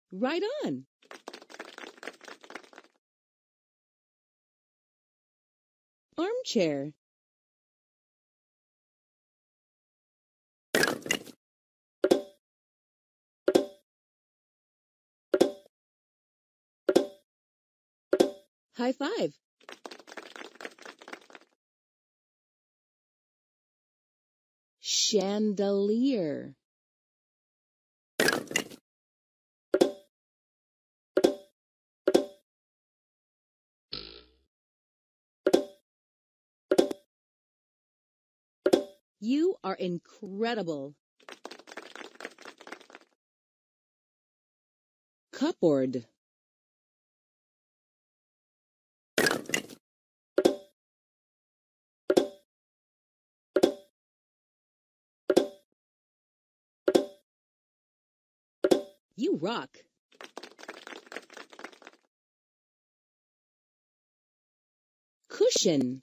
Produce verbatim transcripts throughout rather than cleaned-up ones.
Right on. Armchair. High five. Chandelier. You are incredible. Cupboard. You rock. Cushion.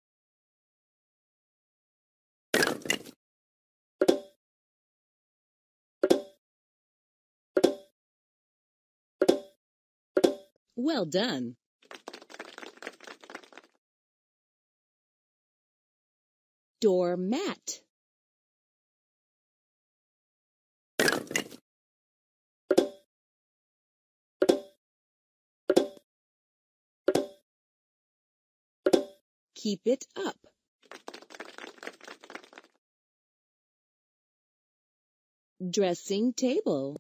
Well done. Doormat. Keep it up. Dressing table.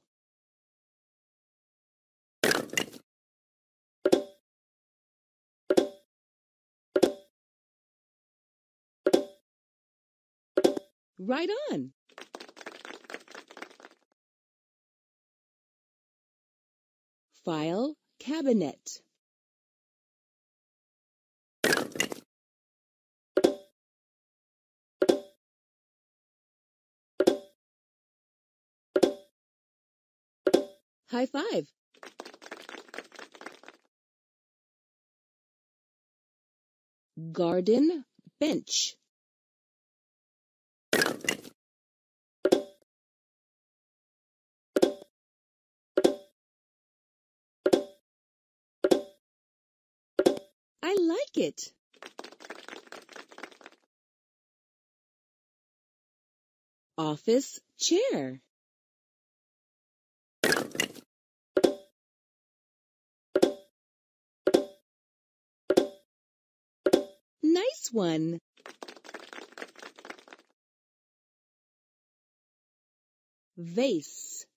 Right on. File cabinet. High five. Garden bench. I like it. Office chair. Nice one. Vase.